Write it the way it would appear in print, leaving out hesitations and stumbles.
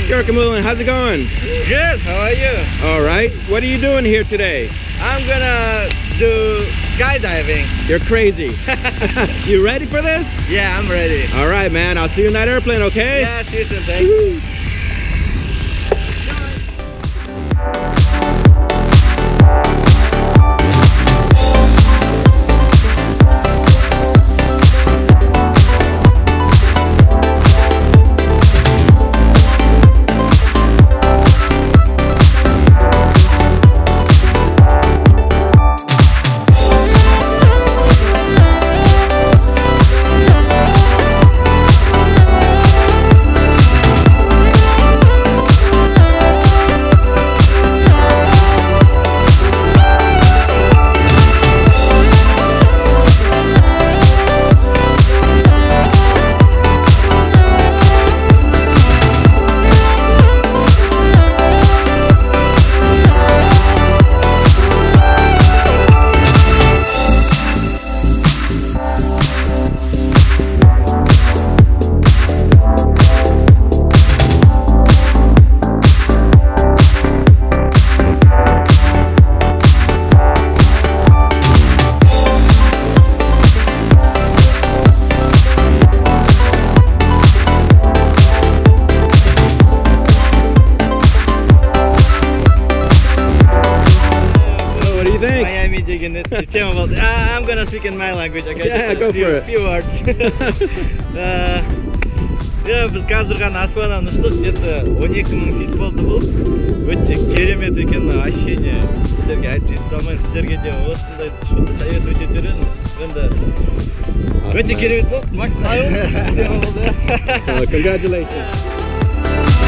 Jörkamulin, how's it going? Good, how are you? All right. What are you doing here today? I'm gonna do skydiving. You're crazy. You ready for this? Yeah, I'm ready. All right, man. I'll see you in that airplane, okay? Yeah, see you soon, thanks. I'm gonna speak in my language. Okay, yeah, go for it. Few words. Біз қазір ғана аспаннан ұштық, где-то 12 000 фит болды бұл. Өте керемет екен ощущение. Сіздерге айтып жете алмаймын. Сіздерге де осындай что-то совет өте беремін. Енді өте керемет болды. Макс, congratulations.